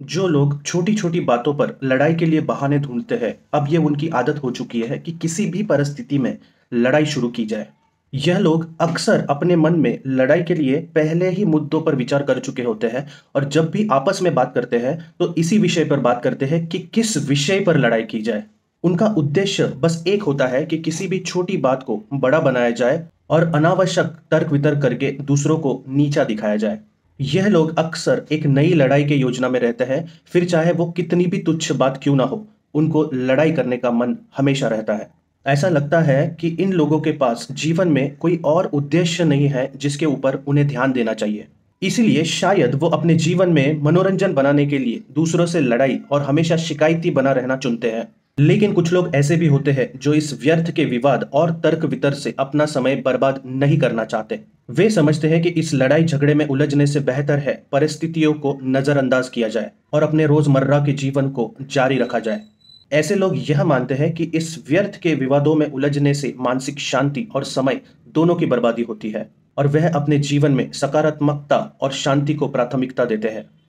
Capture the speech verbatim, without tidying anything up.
जो लोग छोटी-छोटी बातों पर लड़ाई के लिए बहाने ढूँढते हैं, अब ये उनकी आदत हो चुकी है कि किसी भी परिस्थिति में लड़ाई शुरू की जाए। यह लोग अक्सर अपने मन में लड़ाई के लिए पहले ही मुद्दों पर विचार कर चुके होते हैं और जब भी आपस में बात करते हैं, तो इसी विषय पर बात करते हैं कि किस विषय पर लड़ाई की जाए। उनका उद्देश्य बस एक होता है कि किसी भी छोटी बात को बड़ा बनाया जाए और अनावश्यक तर्क-वितर्क करके दूसरों को नीचा दिखाया जाए। यह लोग अक्सर एक नई लड़ाई की योजना में रहते हैं, फिर चाहे वो कितनी भी तुच्छ बात क्यों ना हो, उनको लड़ाई करने का मन हमेशा रहता है। ऐसा लगता है कि इन लोगों के पास जीवन में कोई और उद्देश्य नहीं है जिसके ऊपर उन्हें ध्यान देना चाहिए। इसीलिए शायद वो अपने जीवन में मनोरंजन बनाने के लिए दूसरों से लड़ाई और हमेशा शिकायती बना रहना चुनते हैं। लेकिन कुछ लोग ऐसे भी होते हैं जो इस व्यर्थ के विवाद और तर्क वितर्क से अपना समय बर्बाद नहीं करना चाहते। वे समझते हैं कि इस लड़ाई झगड़े में उलझने से बेहतर है परिस्थितियों को नजरअंदाज किया जाए और अपने रोजमर्रा के जीवन को जारी रखा जाए। ऐसे लोग यह मानते हैं कि इस व्यर्थ के विवादों में उलझने से मानसिक शांति और समय दोनों की बर्बादी होती है और वह अपने जीवन में सकारात्मकता और शांति को प्राथमिकता देते हैं।